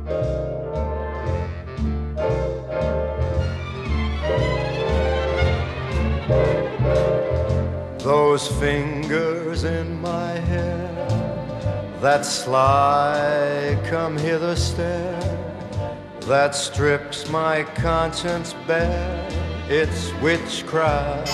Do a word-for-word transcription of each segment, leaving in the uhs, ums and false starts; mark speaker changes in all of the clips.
Speaker 1: Those fingers in my hair, that sly come hither stare, that strips my conscience bare, it's witchcraft.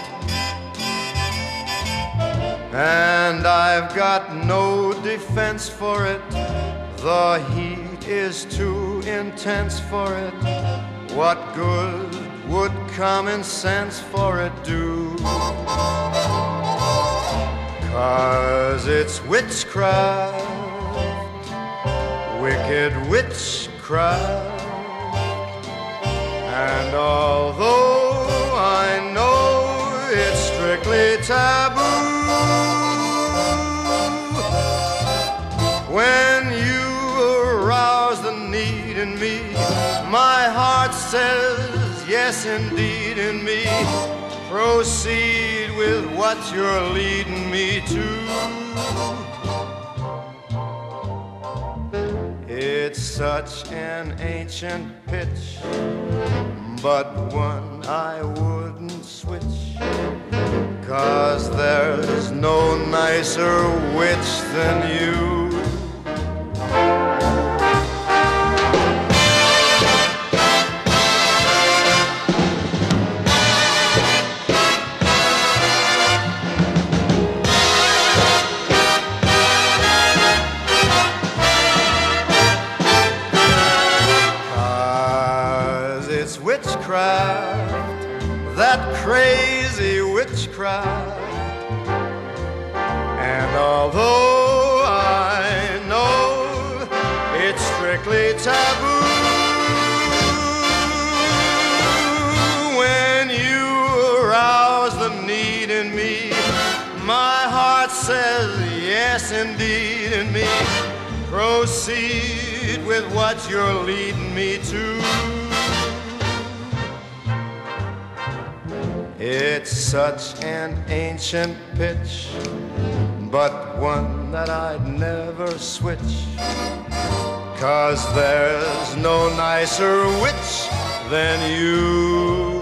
Speaker 1: And I've got no defense for it, the heat is too intense for it. What good would common sense for it do? 'Cause it's witchcraft, wicked witchcraft. And although I know it's strictly taboo, when you arouse the need in me, my heart says yes indeed in me. Proceed with what you're leading me to. It's such an ancient pitch, but one I wouldn't switch, 'cause there's no nicer witch than you. It's witchcraft, that crazy witchcraft. And although I know it's strictly taboo, when you arouse the need in me, my heart says yes indeed in me. Proceed with what you're leading me to. It's such an ancient pitch, but one that I'd never switch, 'cause there's no nicer witch than you.